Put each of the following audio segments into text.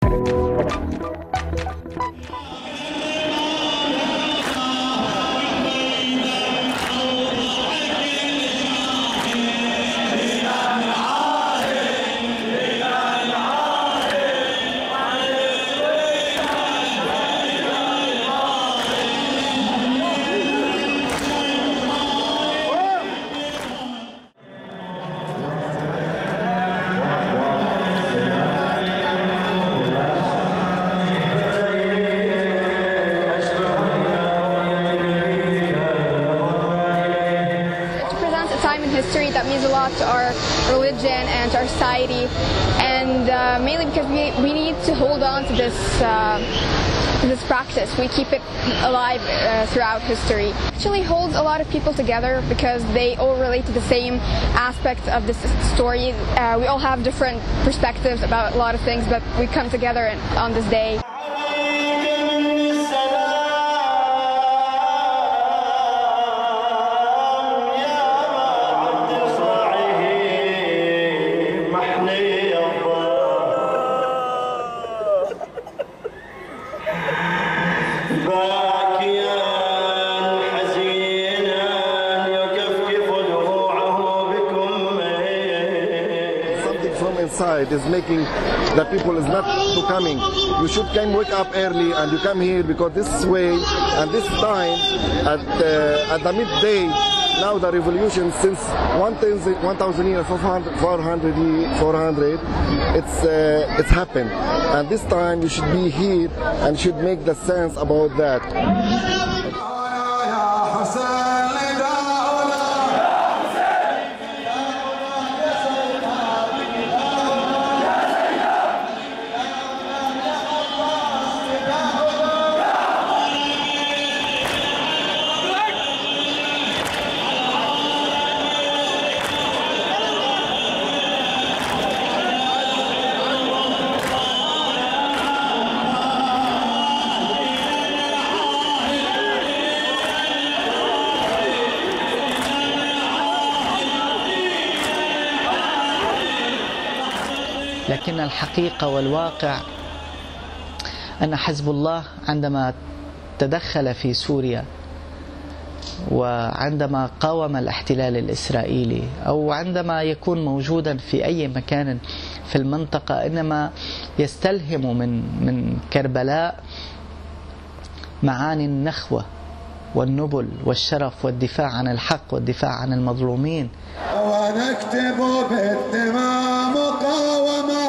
History that means a lot to our religion and to our society, and mainly because we need to hold on to this practice. We keep it alive throughout history. It actually holds a lot of people together because they all relate to the same aspects of this story. We all have different perspectives about a lot of things, but we come together on this day. From inside is making the people is not to coming. You should wake up early and you come here because this way and this time at the midday. Now the revolution since 1,000 years, 400, it's happened, and this time you should be here and should make the sense about that. لكن الحقيقة والواقع أن حزب الله عندما تدخل في سوريا وعندما قاوم الاحتلال الإسرائيلي أو عندما يكون موجودا في أي مكان في المنطقة إنما يستلهم من كربلاء معاني النخوة والنبل والشرف والدفاع عن الحق والدفاع عن المظلومين. ونكتب بالدماء مقاومة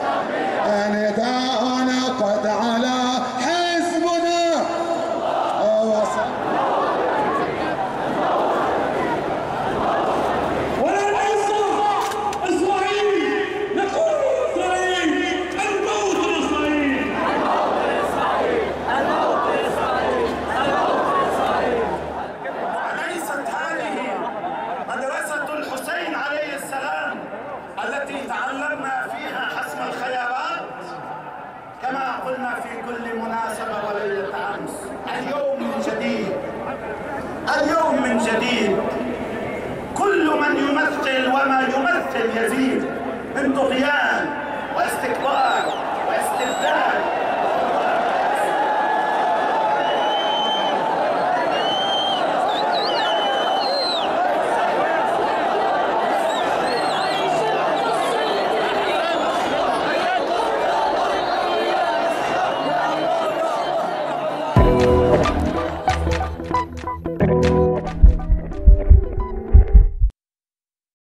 نداءنا قد على حزبنا ولا ننسى إسرائيل، نقول إسرائيل الموت لإسرائيل، الموت لإسرائيل، الموت لإسرائيل. أليست هذه مدرسة الحسين عليه السلام التي تعلمنا فيها حسم الخيارات؟ كما قلنا في كل مناسبة وليلة أمس، اليوم من جديد، اليوم من جديد كل من يمثل وما يمثل يزيد من طغيان واستكبار